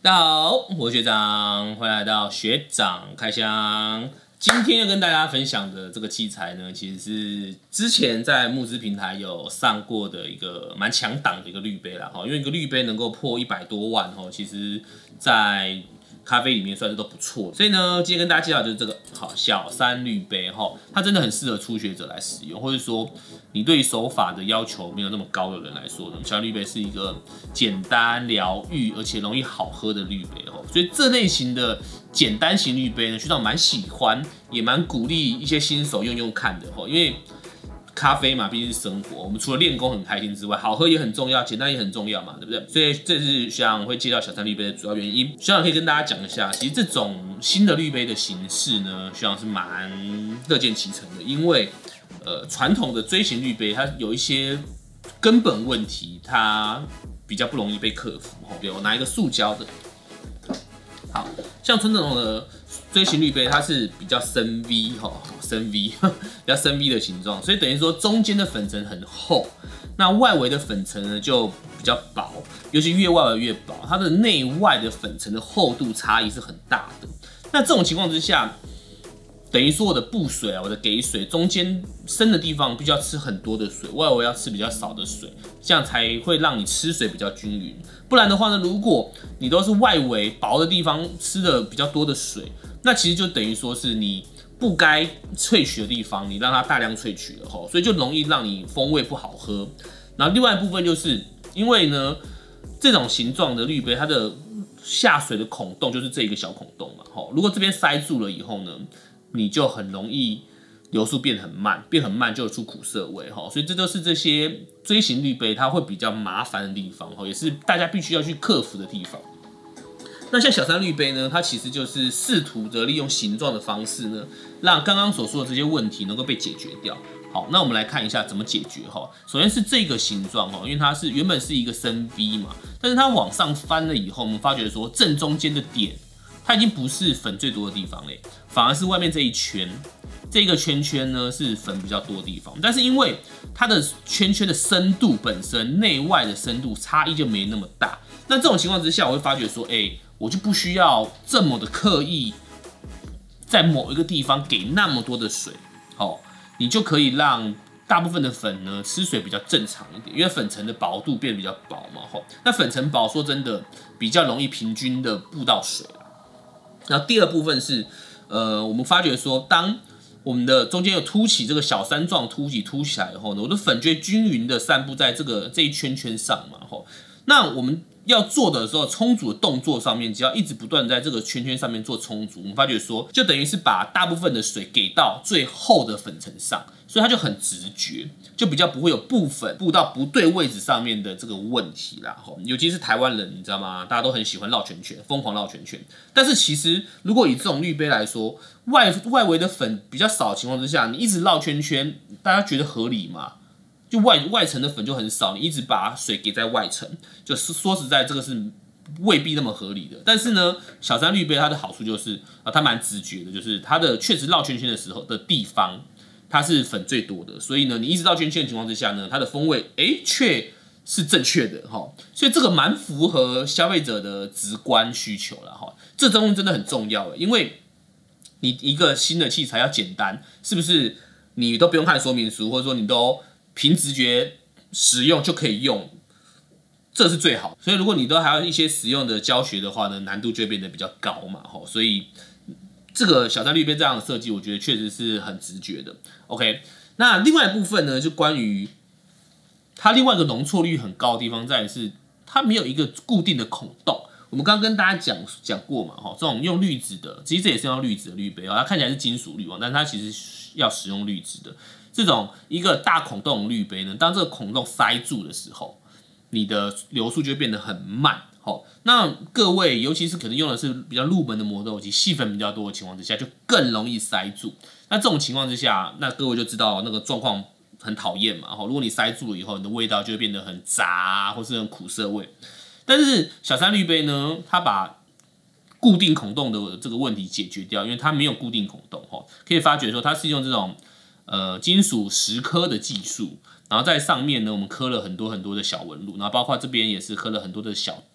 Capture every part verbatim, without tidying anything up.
大家好，我是学长，欢迎来到学长开箱。今天要跟大家分享的这个器材呢，其实是之前在募资平台有上过的一个蛮强档的一个滤杯啦，因为一个滤杯能够破一百多万，其实在咖啡里面算是都不错，所以呢，今天跟大家介绍就是这个好小三滤杯哈，它真的很适合初学者来使用，或者说你对手法的要求没有那么高的人来说呢，小三滤杯是一个简单疗愈而且容易好喝的滤杯哈，所以这类型的简单型滤杯呢，学长蛮喜欢，也蛮鼓励一些新手用用看的哈，因为咖啡嘛，毕竟是生活，我们除了练功很开心之外，好喝也很重要，简单也很重要嘛，对不对？所以这是学长会介绍小三滤杯的主要原因。学长可以跟大家讲一下，其实这种新的滤杯的形式呢，学长是蛮乐见其成的，因为呃传统的锥形滤杯它有一些根本问题，它比较不容易被克服。比如我拿一个塑胶的，好像传统的锥形滤杯它是比较深 V 哈，深 V 比较深 V 的形状，所以等于说中间的粉层很厚，那外围的粉层呢就比较薄，尤其越外围越薄，它的内外的粉层的厚度差异是很大的。那这种情况之下，等于说我的布水啊，我的给水中间深的地方必须要吃很多的水，外围要吃比较少的水，这样才会让你吃水比较均匀。不然的话呢，如果你都是外围薄的地方吃的比较多的水，那其实就等于说是你不该萃取的地方，你让它大量萃取了吼，所以就容易让你风味不好喝。然后另外一部分就是因为呢，这种形状的滤杯，它的下水的孔洞就是这一个小孔洞嘛，吼，如果这边塞住了以后呢，你就很容易流速变很慢，变很慢就有出苦涩味哈，所以这就是这些锥形滤杯它会比较麻烦的地方哈，也是大家必须要去克服的地方。那像小三滤杯呢，它其实就是试图的利用形状的方式呢，让刚刚所说的这些问题能够被解决掉。好，那我们来看一下怎么解决哈。首先是这个形状哈，因为它是原本是一个深 V 嘛，但是它往上翻了以后，我们发觉说正中间的点，它已经不是粉最多的地方嘞，反而是外面这一圈，这个圈圈呢是粉比较多的地方。但是因为它的圈圈的深度本身内外的深度差异就没那么大，那这种情况之下，我会发觉说，哎、欸，我就不需要这么的刻意在某一个地方给那么多的水，好，你就可以让大部分的粉呢吃水比较正常一点，因为粉层的薄度变得比较薄嘛，吼，那粉层薄，说真的比较容易平均的布到水。然后第二部分是，呃，我们发觉说，当我们的中间有凸起这个小山状凸起凸起来以后呢，我的粉就会均匀的散布在这个这一圈圈上嘛，吼，那我们要做的时候，冲煮的动作上面，只要一直不断在这个圈圈上面做冲煮，我们发觉说，就等于是把大部分的水给到最厚的粉层上，所以它就很直觉，就比较不会有布粉布到不对位置上面的这个问题啦。尤其是台湾人，你知道吗？大家都很喜欢绕圈圈，疯狂绕圈圈。但是其实，如果以这种滤杯来说，外外围的粉比较少的情况之下，你一直绕圈圈，大家觉得合理吗？就外外层的粉就很少，你一直把水给在外层，就是说实在，这个是未必那么合理的。但是呢，小三滤杯它的好处就是啊，它蛮直觉的，就是它的确实绕圈圈的时候的地方，它是粉最多的，所以呢，你一直绕圈圈的情况之下呢，它的风味哎却是正确的哈，所以这个蛮符合消费者的直观需求了哈。这东西真的很重要，因为你一个新的器材要简单，是不是？你都不用看说明书，或者说你都凭直觉使用就可以用，这是最好。所以如果你都还要一些实用的教学的话呢，难度就会变得比较高嘛。所以这个小三滤杯这样的设计，我觉得确实是很直觉的。OK， 那另外一部分呢，就关于它另外一个容错率很高的地方，在于是它没有一个固定的孔洞。我们刚刚跟大家讲讲过嘛，这种用滤纸的，其实这也是用滤纸的滤杯，它看起来是金属滤网，但是它其实要使用滤纸的。这种一个大孔洞滤杯呢，当这个孔洞塞住的时候，你的流速就会变得很慢。那各位，尤其是可能用的是比较入门的磨豆机，细粉比较多的情况之下，就更容易塞住。那这种情况之下，那各位就知道那个状况很讨厌嘛。如果你塞住了以后，你的味道就会变得很杂，或是很苦涩味。但是小三滤杯呢，它把固定孔洞的这个问题解决掉，因为它没有固定孔洞，可以发觉说它是用这种呃金属蚀刻的技术，然后在上面呢，我们刻了很多很多的小纹路，然后包括这边也是刻了很多的小洞，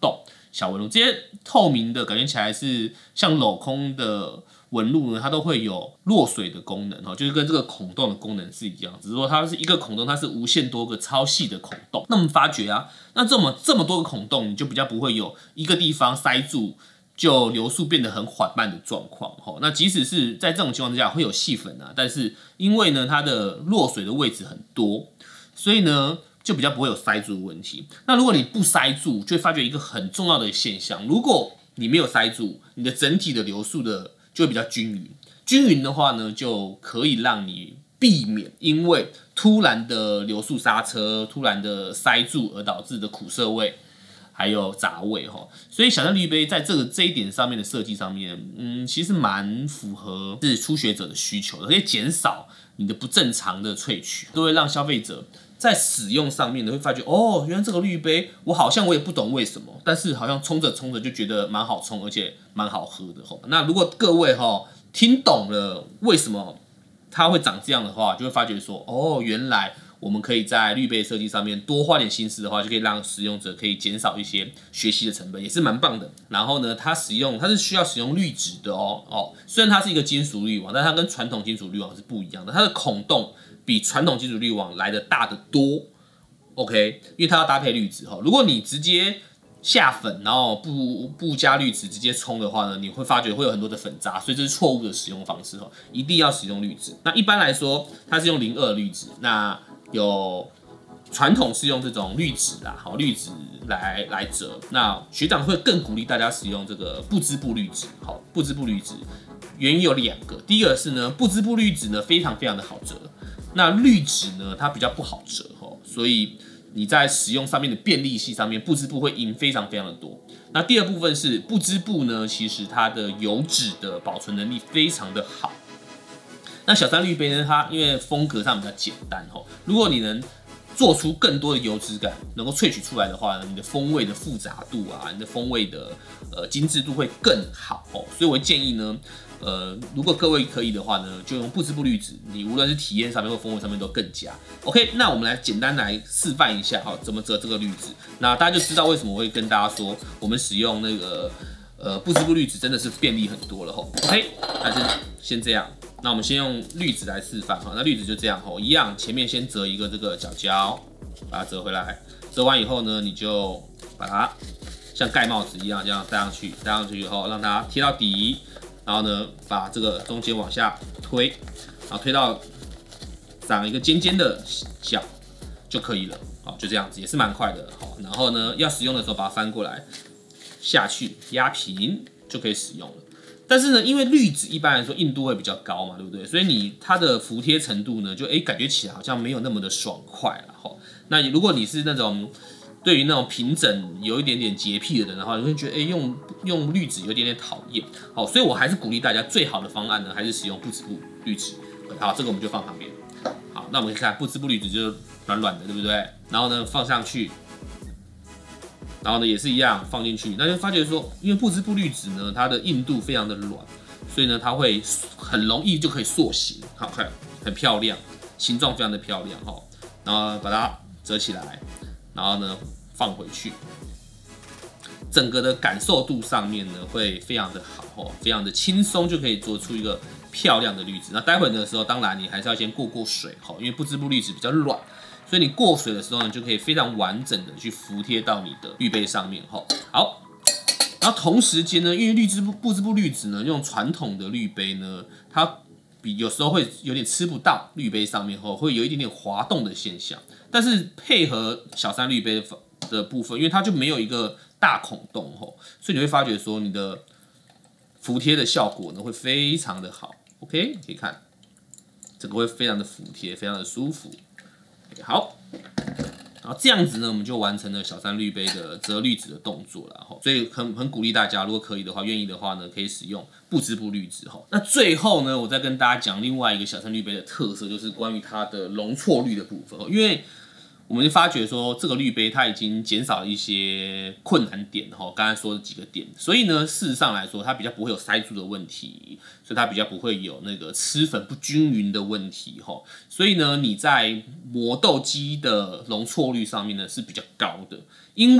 小纹路，这些透明的感觉起来是像镂空的纹路呢，它都会有落水的功能哈，就是跟这个孔洞的功能是一样，只是说它是一个孔洞，它是无限多个超细的孔洞。那我们发觉啊，那这么这么多个孔洞，你就比较不会有一个地方塞住，就流速变得很缓慢的状况哈。那即使是在这种情况之下会有细粉啊，但是因为呢它的落水的位置很多，所以呢就比较不会有塞住的问题。那如果你不塞住，就会发觉一个很重要的现象，如果你没有塞住，你的整体的流速的就会比较均匀。均匀的话呢，就可以让你避免因为突然的流速刹车、突然的塞住而导致的苦涩味，还有杂味哈。所以小山滤杯在这个这一点上面的设计上面，嗯，其实蛮符合是初学者的需求的，可以减少你的不正常的萃取，都会让消费者在使用上面呢会发觉，哦，原来这个滤杯我好像我也不懂为什么，但是好像冲着冲着就觉得蛮好冲，而且蛮好喝的哈。那如果各位哈听懂了为什么它会长这样的话，就会发觉说，哦，原来我们可以在滤杯设计上面多花点心思的话，就可以让使用者可以减少一些学习的成本，也是蛮棒的。然后呢，它使用它是需要使用滤纸的哦哦，虽然它是一个金属滤网，但它跟传统金属滤网是不一样的，它的孔洞比传统金属滤网来的大得多。OK， 因为它要搭配滤纸哈，如果你直接下粉，然后不不加滤纸直接冲的话呢，你会发觉会有很多的粉渣，所以这是错误的使用方式哈，一定要使用滤纸。那一般来说，它是用零二滤纸，那有传统是用这种滤纸啦，好滤纸来来折。那学长会更鼓励大家使用这个不织布滤纸，好不织布滤纸，原因有两个，第一个是呢，不织布滤纸呢非常非常的好折，那滤纸呢它比较不好折哈，所以你在使用上面的便利性上面，不织布会赢非常非常的多。那第二部分是不织布呢，其实它的油脂的保存能力非常的好。那小山滤杯呢，它因为风格上比较简单吼，如果你能做出更多的油脂感，能够萃取出来的话呢，你的风味的复杂度啊，你的风味的呃精致度会更好哦。所以我会建议呢，呃，如果各位可以的话呢，就用不织布滤纸，你无论是体验上面或风味上面都更佳。OK， 那我们来简单来示范一下哈，怎么折这个滤纸，那大家就知道为什么我会跟大家说，我们使用那个呃不织布滤纸真的是便利很多了哈。OK， 那就先这样。那我们先用滤纸来示范哈，那滤纸就这样吼，一样，前面先折一个这个角角，把它折回来，折完以后呢，你就把它像盖帽子一样这样戴上去，戴上去以后让它贴到底，然后呢把这个中间往下推，然后推到长一个尖尖的角就可以了，好，就这样子，也是蛮快的，好，然后呢要使用的时候把它翻过来下去压平就可以使用了。但是呢，因为滤纸一般来说硬度会比较高嘛，对不对？所以你它的服贴程度呢，就哎感觉起来好像没有那么的爽快了哈。那如果你是那种对于那种平整有一点点洁癖的人的话，你会觉得哎用用滤纸有点点讨厌。好，所以我还是鼓励大家最好的方案呢，还是使用不织布滤纸。好，这个我们就放旁边。好，那我们可以看不织布滤纸就是软软的，对不对？然后呢放上去。然后呢，也是一样放进去，那就发觉说，因为不织布滤纸呢，它的硬度非常的软，所以呢，它会很容易就可以塑形，好看，很漂亮，形状非常的漂亮哈。然后把它折起来，然后呢放回去，整个的感受度上面呢会非常的好哦，非常的轻松，就可以做出一个漂亮的滤纸。那待会的时候，当然你还是要先过过水哈，因为不织布滤纸比较软。所以你过水的时候呢，就可以非常完整的去服贴到你的滤杯上面哈。好，然后同时间呢，因为滤织布不织布滤纸呢，用传统的滤杯呢，它比有时候会有点吃不到滤杯上面后，会有一点点滑动的现象。但是配合小山滤杯的部分，因为它就没有一个大孔洞吼，所以你会发觉说你的服贴的效果呢会非常的好。OK， 可以看，整个会非常的服贴，非常的舒服。好，然后这样子呢，我们就完成了小山滤杯的折滤纸的动作了哈。所以很很鼓励大家，如果可以的话，愿意的话呢，可以使用不织布滤纸哈。那最后呢，我再跟大家讲另外一个小山滤杯的特色，就是关于它的容错率的部分。因为我们就发觉说，这个滤杯它已经减少了一些困难点哈，刚才说的几个点，所以呢，事实上来说，它比较不会有塞住的问题，所以它比较不会有那个吃粉不均匀的问题哈。所以呢，你在磨豆机的容错率上面呢是比较高的，因为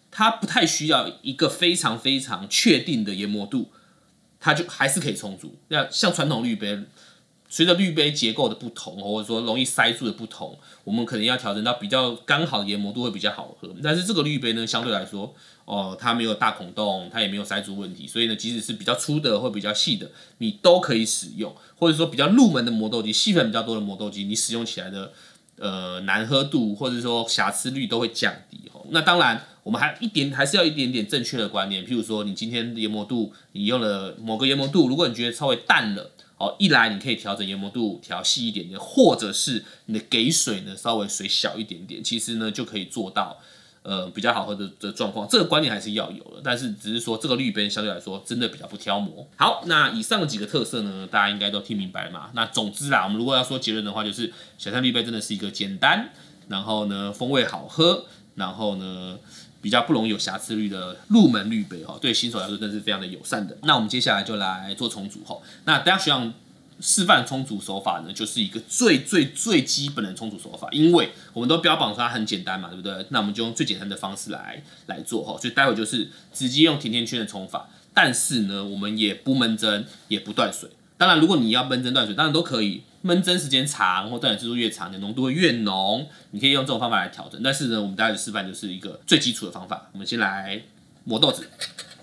它不太需要一个非常非常确定的研磨度，它就还是可以冲煮。那像传统滤杯，随着滤杯结构的不同，或者说容易塞住的不同，我们可能要调整到比较刚好的研磨度会比较好喝。但是这个滤杯呢，相对来说，哦，它没有大孔洞，它也没有塞住问题，所以呢，即使是比较粗的或比较细的，你都可以使用。或者说比较入门的磨豆机，细粉比较多的磨豆机，你使用起来的呃难喝度或者说瑕疵率都会降低哦。那当然，我们还一点还是要一点点正确的观念，譬如说你今天研磨度你用了某个研磨度，如果你觉得稍微淡了。哦，一来你可以调整研磨度调细一点点，或者是你的给水呢稍微水小一点点，其实呢就可以做到呃比较好喝的的状况。这个观念还是要有的，但是只是说这个滤杯相对来说真的比较不挑磨。好，那以上的几个特色呢，大家应该都听明白了嘛？那总之啦，我们如果要说结论的话，就是小象滤杯真的是一个简单，然后呢风味好喝，然后呢。比较不容易有瑕疵率的入门滤杯哈，对新手来说真的是非常的友善的。那我们接下来就来做冲煮哈。那大家学长示范冲煮手法呢，就是一个最最最基本的冲煮手法，因为我们都标榜说它很简单嘛，对不对？那我们就用最简单的方式来来做哈。所以待会就是直接用甜甜圈的冲法，但是呢，我们也不闷蒸，也不断水。当然，如果你要闷蒸断水，当然都可以。焖蒸时间长或断水次数越长，你的浓度会越浓，你可以用这种方法来调整。但是呢，我们待会的示范就是一个最基础的方法。我们先来磨豆子。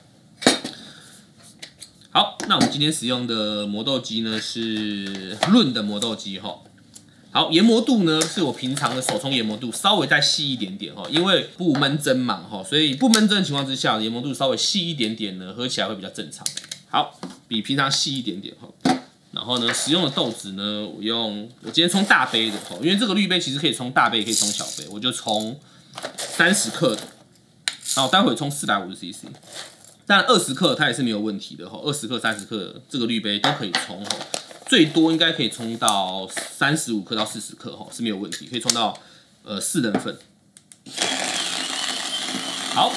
好，那我们今天使用的磨豆机呢是润的磨豆机哈。好，研磨度呢是我平常的手冲研磨度，稍微再细一点点哈，因为不焖蒸嘛哈，所以不焖蒸的情况之下，研磨度稍微细一点点呢，喝起来会比较正常。好，比平常细一点点哈。然后呢，使用的豆子呢，我用我今天冲大杯的哦，因为这个滤杯其实可以冲大杯，也可以冲小杯，我就冲三十克的，然后待会冲四百五十 C C， 但二十克它也是没有问题的哈，二十克、三十克这个滤杯都可以冲哈，最多应该可以冲到三十五克到四十克哈是没有问题，可以冲到呃四人份。好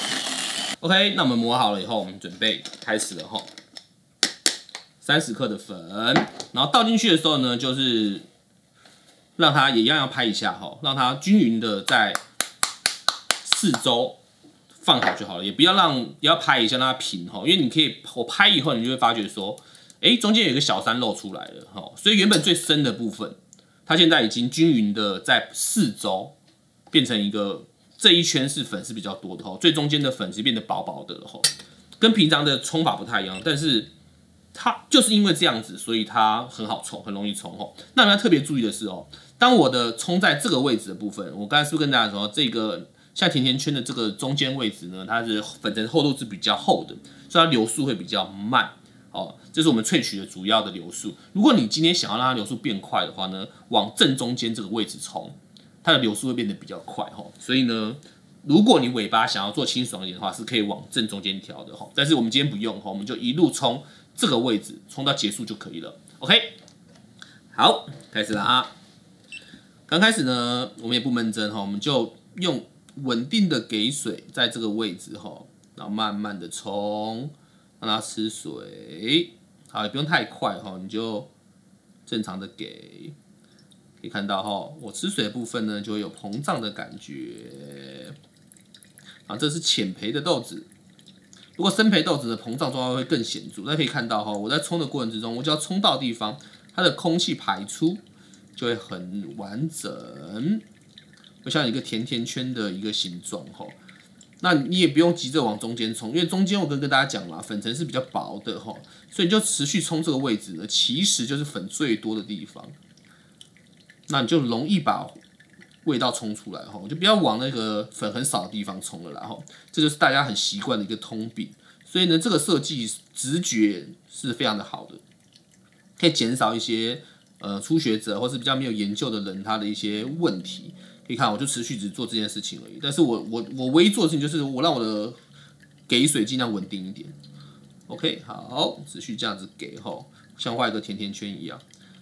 ，OK， 那我们磨好了以后，我们准备开始了哈。三十克的粉，然后倒进去的时候呢，就是让它也一样要拍一下哈，让它均匀的在四周放好就好了，也不要让也要拍一下让它平哈，因为你可以我拍以后，你就会发觉说，哎，中间有一个小山露出来了哈，所以原本最深的部分，它现在已经均匀的在四周变成一个这一圈是粉是比较多的哈，最中间的粉是变得薄薄的了哈，跟平常的冲法不太一样，但是。它就是因为这样子，所以它很好冲，很容易冲哦。那你要特别注意的是哦，当我的冲在这个位置的部分，我刚才是不是跟大家说，这个像甜甜圈的这个中间位置呢，它是粉层厚度是比较厚的，所以它流速会比较慢哦。这是我们萃取的主要的流速。如果你今天想要让它流速变快的话呢，往正中间这个位置冲，它的流速会变得比较快哦。所以呢。如果你尾巴想要做清爽一点的话，是可以往正中间调的哈。但是我们今天不用哈，我们就一路冲这个位置，冲到结束就可以了。OK， 好，开始了啊。刚开始呢，我们也不闷蒸哈，我们就用稳定的给水在这个位置哈，然后慢慢的冲，让它吃水。好，也不用太快哈，你就正常的给。可以看到哈，我吃水的部分呢，就会有膨胀的感觉。啊，这是浅焙的豆子，如果深焙豆子的膨胀状况会更显著。大家可以看到哈，我在冲的过程之中，我只要冲到的地方，它的空气排出就会很完整，会像一个甜甜圈的一个形状哈。那你也不用急着往中间冲，因为中间我跟跟大家讲嘛，粉层是比较薄的哈，所以你就持续冲这个位置呢，其实就是粉最多的地方。那你就容易把味道冲出来哈，就不要往那个粉很少的地方冲了啦哈，这就是大家很习惯的一个通病。所以呢，这个设计直觉是非常的好的，可以减少一些呃初学者或是比较没有研究的人他的一些问题。可以看，我就持续只做这件事情而已。但是我我我唯一做的事情就是我让我的给水尽量稳定一点。OK， 好，持续这样子给哈，像画一个甜甜圈一样。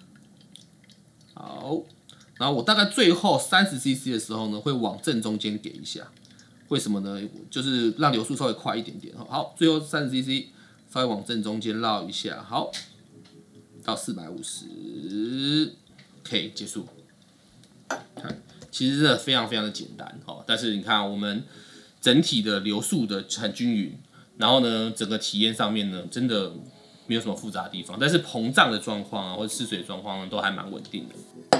好。然后我大概最后三十 C C 的时候呢，会往正中间给一下，为什么呢？就是让流速稍微快一点点。好，最后三十 C C 稍微往正中间绕一下，好，到四百五十 ，OK 结束。看，其实真的非常非常的简单哈，但是你看我们整体的流速的很均匀，然后呢，整个体验上面呢，真的没有什么复杂的地方，但是膨胀的状况啊，或者失水状况呢，都还蛮稳定的。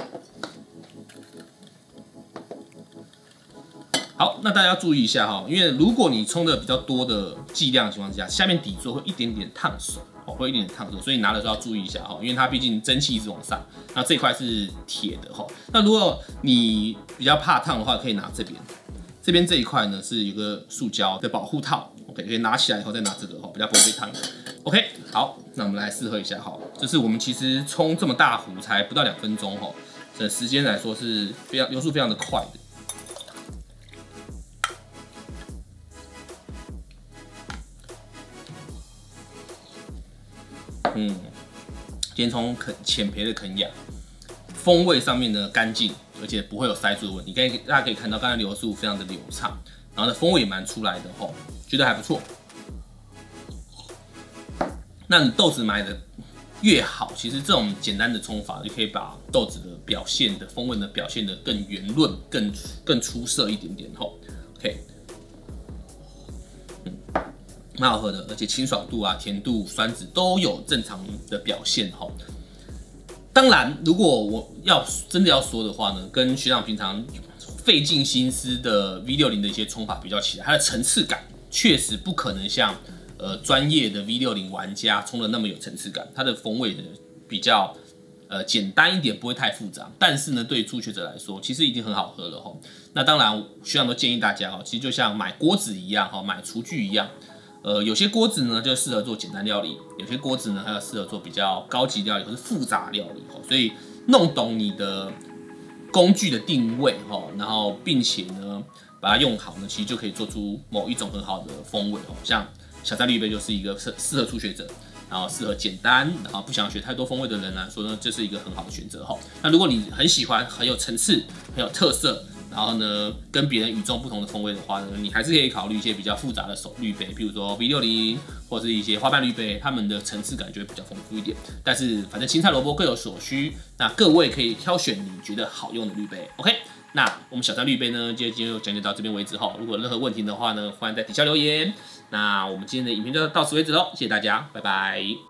好，那大家要注意一下哈，因为如果你冲的比较多的剂量的情况之下，下面底座会一点点烫手，哦，会一点点烫手，所以拿的时候要注意一下哈，因为它毕竟蒸汽一直往上，那这一块是铁的哈。那如果你比较怕烫的话，可以拿这边，这边这一块呢是有个塑胶的保护套 ，OK， 可以拿起来以后再拿这个哈，比较不会被烫。OK， 好，那我们来试喝一下哈，这是我们其实冲这么大壶才不到两分钟哈，这时间来说是非常流速非常的快的。嗯，先从肯浅焙的肯亚，风味上面呢干净，而且不会有塞住的问题。可以大家可以看到，刚才流速非常的流畅，然后呢风味也蛮出来的吼，觉得还不错。那你豆子买的越好，其实这种简单的冲法就可以把豆子的表现的风味呢表现得更圆润、更更出色一点点吼。OK。蛮好喝的，而且清爽度啊、甜度、酸质都有正常的表现哈。当然，如果我要真的要说的话呢，跟学长平常费尽心思的 V 六十 的一些冲法比较起来，它的层次感确实不可能像呃专业的 V 六十 玩家冲的那么有层次感。它的风味比较呃简单一点，不会太复杂。但是呢，对于初学者来说，其实已经很好喝了哈。那当然，学长都建议大家哈，其实就像买锅子一样哈，买厨具一样。呃，有些锅子呢就适合做简单料理，有些锅子呢还要适合做比较高级料理或是复杂料理哈。所以弄懂你的工具的定位哈，然后并且呢把它用好呢，其实就可以做出某一种很好的风味哦。像小三滤杯就是一个适适合初学者，然后适合简单，然后不想学太多风味的人来说呢，这是一个很好的选择哈。那如果你很喜欢很有层次、很有特色，然后呢，跟别人与众不同的风味的话呢，你还是可以考虑一些比较复杂的手滤杯，比如说 V 六十 或是一些花瓣滤杯，它们的层次感就会比较丰富一点。但是反正青菜萝卜各有所需，那各位可以挑选你觉得好用的滤杯。OK， 那我们小三滤杯呢，今天就讲解到这边为止哈。如果有任何问题的话呢，欢迎在底下留言。那我们今天的影片就到此为止喽，谢谢大家，拜拜。